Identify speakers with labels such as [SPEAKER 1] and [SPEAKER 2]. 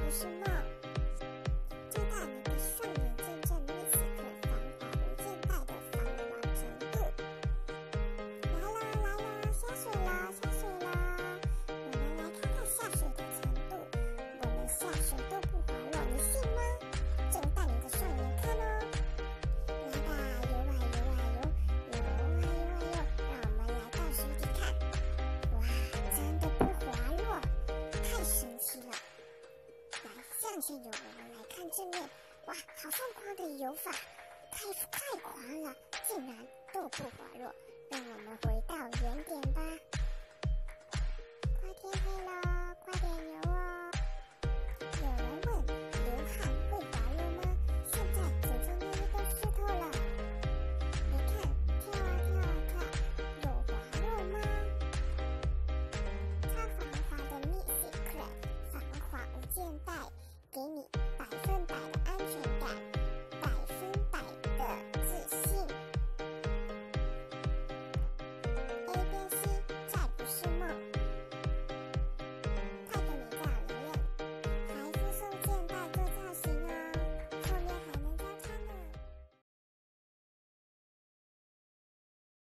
[SPEAKER 1] 是梦。就带你的双眼见证Mizz防滑无肩带的防滑程度。来了，下水了！我们来看看下水的程度。我们下水都不滑落，你信吗？正带你的双眼看哦。来吧，游，让我们来到水底看。哇，真的不滑落，太神奇了！来，向前游，我们来看正面。哇，好疯狂的游法，太狂了，竟然都不滑落。让我们回到原点吧。快天黑了。